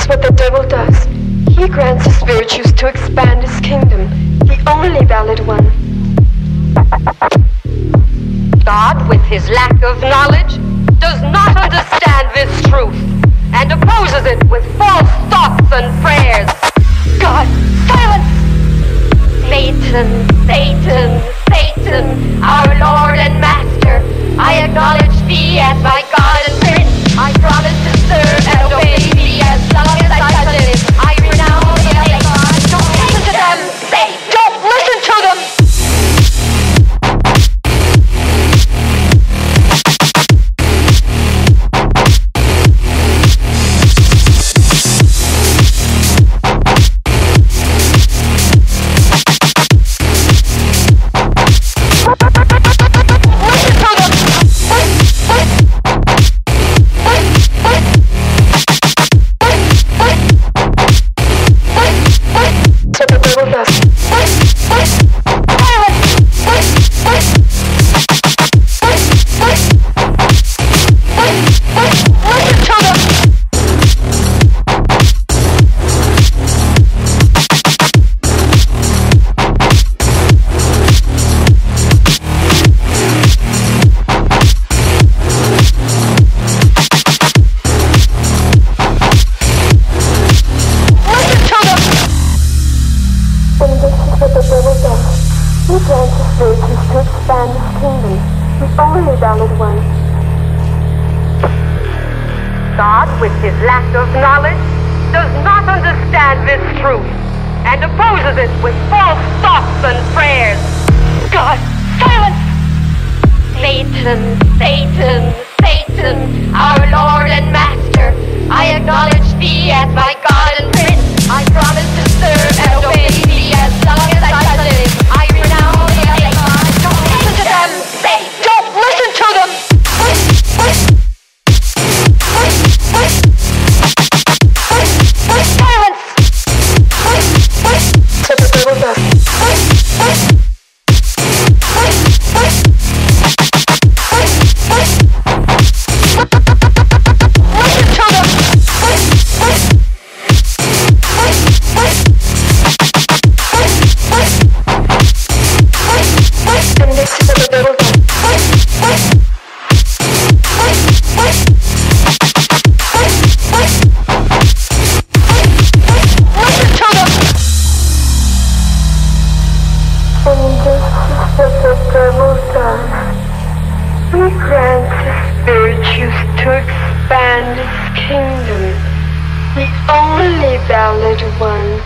is what the devil does. He grants us virtues to expand his kingdom, the only valid one. God, with his lack of knowledge, does not understand this truth and opposes it with false thoughts and prayers. God, silence! Satan, Satan, Satan, our Lord and Master, I acknowledge thee as my God and Prince. I promise to serve and obey thee as long as I shall live. I renounce the other gods. Don't listen to them! Don't listen to them! God, with his lack of knowledge, does not understand this truth and opposes it with false thoughts and prayers. God, silence! Satan, Satan, Satan, our Lord and Master, I acknowledge thee as my God and Prince. I promise to serve and obey thee as long as I shall live. I renounce the other gods. Don't listen to them! Don't listen to them! Kingdom, the only valid one.